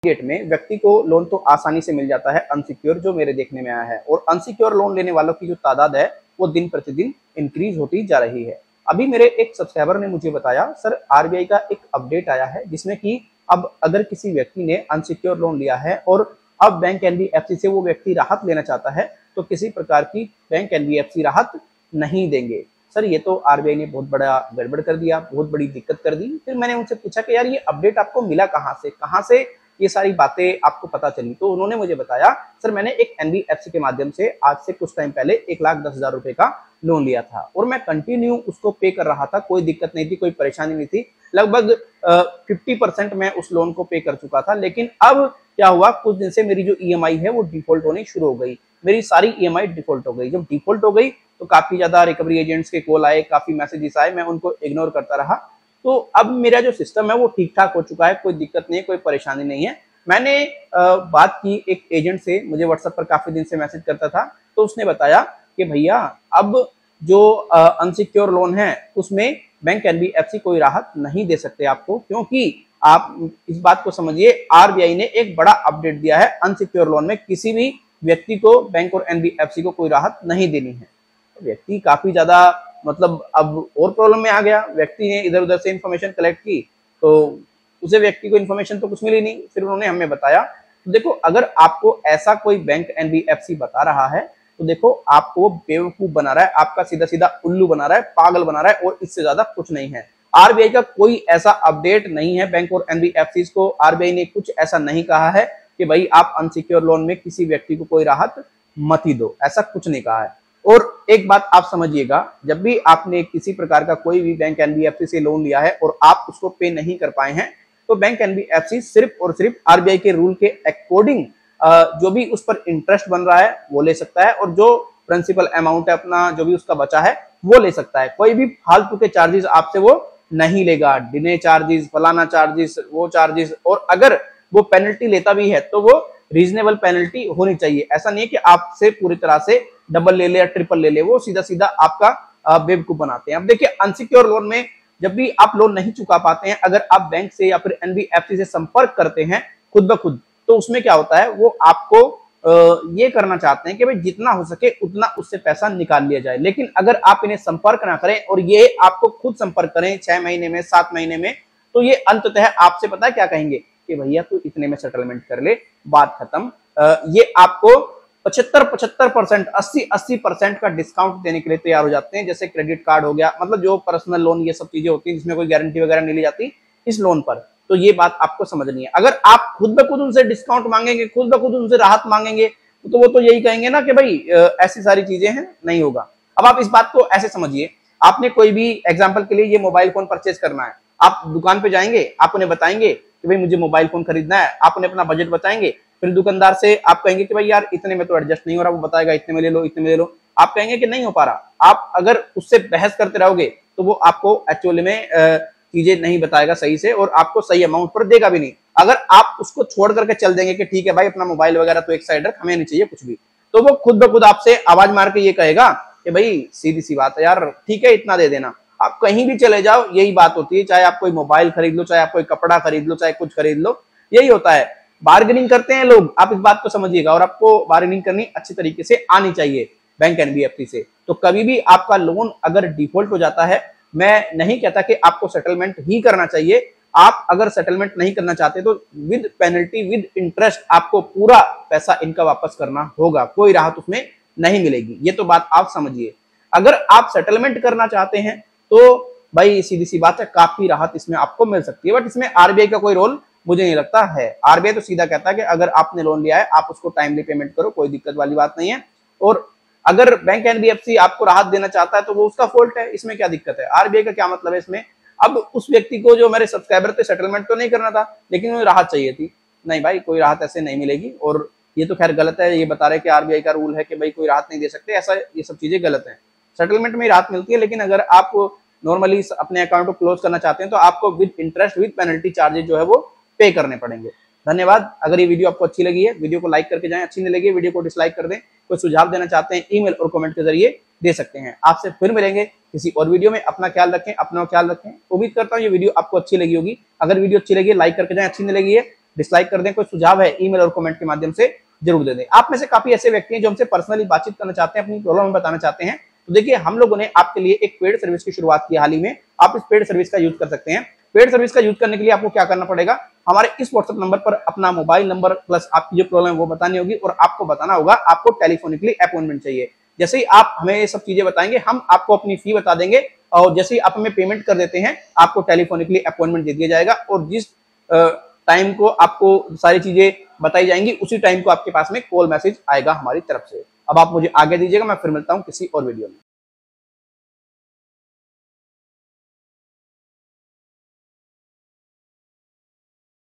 Gate में व्यक्ति को लोन तो आसानी से मिल जाता है अनसिक्योर, जो मेरे देखने में आया है, और अनसिक्योर लोन लेने वालों की जो तादाद है वो दिन प्रतिदिन इंक्रीज होती जा रही है। अभी मेरे एक सब्सक्राइबर ने मुझे बताया, सर आरबीआई का एक अपडेट आया है जिसमें कि अब अगर किसी व्यक्ति ने अनसिक्योर लोन लिया है और अब बैंक एनबीएफसी से वो व्यक्ति राहत लेना चाहता है तो किसी प्रकार की बैंक एनबीएफसी राहत नहीं देंगे। सर ये तो आरबीआई ने बहुत बड़ा गड़बड़ कर दिया, बहुत बड़ी दिक्कत कर दी। फिर मैंने उनसे पूछा कि यार ये अपडेट आपको मिला कहाँ से ये सारी बातें आपको पता चली? तो उन्होंने मुझे बताया, सर मैंने एक एनबीएफसी के माध्यम से आज से कुछ टाइम पहले 1,10,000 रुपए का लोन लिया था और मैं कंटिन्यू उसको पे कर रहा था, कोई दिक्कत नहीं थी, कोई परेशानी नहीं थी। लगभग 50% मैं उस लोन को पे कर चुका था। लेकिन अब क्या हुआ, कुछ दिन से मेरी जो ईएमआई है वो डिफॉल्ट होनी शुरू हो गई, मेरी सारी ईएमआई डिफॉल्ट हो गई। जब डिफॉल्ट हो गई तो काफी ज्यादा रिकवरी एजेंट्स के कॉल आए, काफी मैसेजेस आए, मैं उनको इग्नोर करता रहा। तो अब मेरा जो सिस्टम है वो ठीक ठाक हो चुका है, कोई दिक्कत नहीं है, कोई परेशानी नहीं है। मैंने बात की एक एजेंट से, मुझे व्हाट्सएप पर काफी दिन से मैसेज करता था, तो उसने बताया कि भैया अब जो अनसिक्योर लोन है उसमें बैंक एनबीएफसी कोई राहत नहीं दे सकते आपको, क्योंकि आप इस बात को समझिए, आरबीआई ने एक बड़ा अपडेट दिया है, अनसिक्योर लोन में किसी भी व्यक्ति को बैंक और एनबीएफसी को कोई राहत नहीं देनी है। तो व्यक्ति काफी ज्यादा मतलब अब और प्रॉब्लम में आ गया। व्यक्ति ने इधर उधर से इंफॉर्मेशन कलेक्ट की तो उसे व्यक्ति को इन्फॉर्मेशन तो कुछ मिली नहीं। फिर उन्होंने हमें बताया, तो देखो अगर आपको ऐसा कोई बैंक एनबीएफसी बता रहा है तो देखो आपको बेवकूफ बना रहा है, आपका सीधा सीधा उल्लू बना रहा है, पागल बना रहा है, और इससे ज्यादा कुछ नहीं है। आरबीआई का कोई ऐसा अपडेट नहीं है बैंक और एनबीएफसी को। आरबीआई ने कुछ ऐसा नहीं कहा है कि भाई आप अनसिक्योर लोन में किसी व्यक्ति को कोई राहत मत ही दो, ऐसा कुछ नहीं कहा है। और एक बात आप समझिएगा, जब भी आपने किसी प्रकार का कोई भी बैंक एनबीएफसी से लोन लिया है और आप उसको पे नहीं कर पाए हैं तो बैंक एनबीएफसी सिर्फ और सिर्फ आरबीआई के रूल के अकॉर्डिंग जो भी उस पर इंटरेस्ट बन रहा है वो ले सकता है, और जो प्रिंसिपल अमाउंट है अपना जो भी उसका बचा है वो ले सकता है। कोई भी फालतू के चार्जेस आपसे वो नहीं लेगा, डिले चार्जेस, फलाना चार्जेस, वो चार्जेस। और अगर वो पेनल्टी लेता भी है तो वो रीजनेबल पेनल्टी होनी चाहिए। ऐसा नहीं है कि आपसे पूरी तरह से डबल ले ले या ट्रिपल ले ले, वो सीधा सीधा आपका बेवकूफ बनाते हैं। अब देखिए अनसिक्योर लोन में जब भी आप लोन नहीं चुका पाते हैं, अगर आप बैंक से या फिर एनबीएफसी से संपर्क करते हैं खुद ब खुद, तो उसमें क्या होता है, वो आपको ये करना चाहते हैं कि भाई जितना हो सके उतना उससे पैसा निकाल लिया जाए। लेकिन अगर आप इन्हें संपर्क ना करें और ये आपको खुद संपर्क करें 6 महीने में, 7 महीने में, तो ये अंततः आपसे पता है क्या कहेंगे कि भैया तू इतने में सेटलमेंट कर ले, बात खत्म। ये आपको 75%, 80% का डिस्काउंट देने के लिए तैयार हो जाते हैं। जैसे क्रेडिट कार्ड हो गया, मतलब जो पर्सनल लोन, ये सब चीजें होती हैं जिसमें कोई गारंटी वगैरह नहीं ली जाती इस लोन पर। तो ये बात आपको समझनी है। अगर आप खुद ब खुद उनसे डिस्काउंट मांगेंगे, खुद ब खुद उनसे राहत मांगेंगे, तो वो तो यही कहेंगे ना कि भाई ऐसी सारी चीजें हैं, नहीं होगा। अब आप इस बात को ऐसे समझिए, आपने कोई भी एग्जाम्पल के लिए ये मोबाइल फोन परचेज करना है, आप दुकान पे जाएंगे, आप उन्हें बताएंगे कि भाई मुझे मोबाइल फोन खरीदना है, आप उन्हें अपना बजट बताएंगे, फिर दुकानदार से आप कहेंगे कि भाई यार इतने में तो एडजस्ट नहीं हो रहा, वो बताएगा इतने में ले लो, इतने में ले लो, आप कहेंगे कि नहीं हो पा रहा। आप अगर उससे बहस करते रहोगे तो वो आपको एक्चुअली में चीजें नहीं बताएगा सही से, और आपको सही अमाउंट पर देगा भी नहीं। अगर आप उसको छोड़ करके चल देंगे कि ठीक है भाई अपना मोबाइल वगैरह तो एक साइड रख, हमें नहीं चाहिए कुछ भी, तो वो खुद ब खुद आपसे आवाज मार के ये कहेगा कि भाई सीधी सी बात है यार, ठीक है इतना दे देना। आप कहीं भी चले जाओ यही बात होती है, चाहे आप कोई मोबाइल खरीद लो, चाहे आप कोई कपड़ा खरीद लो, चाहे कुछ खरीद लो, यही होता है। बार्गेनिंग करते हैं लोग, आप इस बात को समझिएगा, और आपको बार्गेनिंग करनी अच्छी तरीके से आनी चाहिए बैंक एनबीएफसी से। तो कभी भी आपका लोन अगर डिफॉल्ट हो जाता है, मैं नहीं कहता कि आपको सेटलमेंट ही करना चाहिए। आप अगर सेटलमेंट नहीं करना चाहते तो विद पेनल्टी, विद इंटरेस्ट आपको पूरा पैसा इनका वापस करना होगा, कोई राहत उसमें नहीं मिलेगी। ये तो बात आप समझिए। अगर आप सेटलमेंट करना चाहते हैं तो भाई सीधी सी बात है, काफी राहत इसमें आपको मिल सकती है, बट इसमें आरबीआई का कोई रोल मुझे नहीं लगता है। आरबीआई तो सीधा कहता है कि अगर आपने लोन लिया है आप उसको टाइमली पेमेंट करो, कोई दिक्कत वाली बात नहीं है। और अगर बैंक एनबीएफसी आपको राहत देना चाहता है तो वो उसका फॉल्ट है, इसमें क्या दिक्कत है? आरबीआई का क्या मतलब है इसमें? अब उस व्यक्ति को जो मेरे सब्सक्राइबर थे सेटलमेंट तो नहीं करना था, लेकिन उन्हें राहत चाहिए थी। नहीं भाई, कोई राहत ऐसे नहीं मिलेगी, और ये तो खैर गलत है। ये बता रहे कि आरबीआई का रूल है कि भाई कोई राहत नहीं दे सकते, ऐसा ये सब चीजें गलत है। सेटलमेंट में राहत मिलती है, लेकिन अगर आप नॉर्मली अपने अकाउंट को क्लोज करना चाहते हैं तो आपको with interest, with penalty charges जो है वो पे करने पड़ेंगे। धन्यवाद। अगर ये वीडियो आपको अच्छी लगी है, वीडियो को लाइक करके जाएं, अच्छी नहीं लगी वीडियो को डिसलाइक कर दें। कोई सुझाव देना चाहते हैं ईमेल और कमेंट के जरिए दे सकते हैं। आपसे फिर मिलेंगे किसी और वीडियो में। अपना ख्याल रखें, अपना ख्याल रखें। उम्मीद करता हूँ ये वीडियो आपको अच्छी लगी होगी। अगर वीडियो अच्छी लगी लाइक करके जाएं, अच्छी नहीं लगी है डिसलाइक कर दें, कोई सुझाव है ईमेल और कमेंट के माध्यम से जरूर दे दें। आप में से काफी ऐसे व्यक्ति हैं जो हमसे पर्सनली बातचीत करना चाहते हैं, अपनी प्रॉब्लम में बताना चाहते हैं, तो देखिए हम लोगों ने आपके लिए एक पेड सर्विस की शुरुआत की हाल ही में। आप इस पेड सर्विस का यूज कर सकते हैं। पेड सर्विस का यूज करने के लिए आपको क्या करना पड़ेगा, हमारे इस व्हाट्सएप नंबर पर अपना मोबाइल नंबर प्लस आपकी जो प्रॉब्लम है वो बतानी होगी, और आपको बताना होगा आपको टेलीफोनिकली अपॉइंटमेंट चाहिए। जैसे ही आप हमें ये सब चीजें बताएंगे, हम आपको अपनी फी बता देंगे, और जैसे ही आप हमें पेमेंट कर देते हैं, आपको टेलीफोनिकली अपॉइंटमेंट दे दिया जाएगा, और जिस टाइम को आपको सारी चीजें बताई जाएंगी उसी टाइम को आपके पास में कॉल मैसेज आएगा हमारी तरफ से। अब आप मुझे आगे दीजिएगा, मैं फिर मिलता हूं किसी और वीडियो में।